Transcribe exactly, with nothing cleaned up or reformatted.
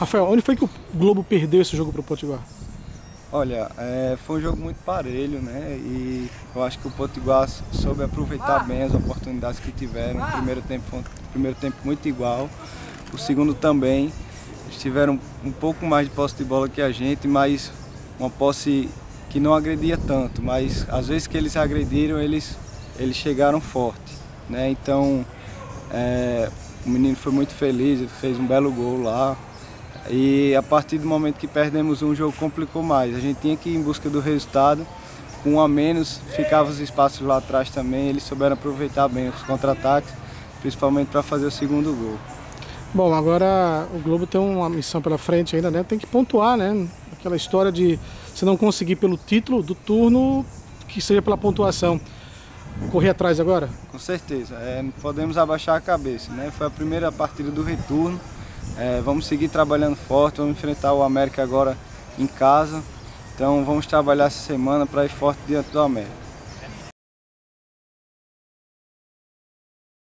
Rafael, onde foi que o Globo perdeu esse jogo para o Potiguar? Olha, é, foi um jogo muito parelho, né? E eu acho que o Potiguar soube aproveitar bem as oportunidades que tiveram. O primeiro tempo foi um primeiro tempo muito igual, o segundo também. Eles tiveram um pouco mais de posse de bola que a gente, mas uma posse que não agredia tanto. Mas às vezes que eles agrediram, eles, eles chegaram forte, né? Então, é, o menino foi muito feliz, ele fez um belo gol lá. E a partir do momento que perdemos um, jogo complicou mais. A gente tinha que ir em busca do resultado. Com um a menos, ficavam os espaços lá atrás também. Eles souberam aproveitar bem os contra-ataques, principalmente para fazer o segundo gol. Bom, agora o Globo tem uma missão pela frente ainda, né? Tem que pontuar, né? Aquela história de se não conseguir pelo título do turno, que seja pela pontuação. Correr atrás agora? Com certeza. É, não podemos abaixar a cabeça, né? Foi a primeira partida do retorno. É, vamos seguir trabalhando forte, vamos enfrentar o América agora em casa. Então vamos trabalhar essa semana para ir forte diante do América.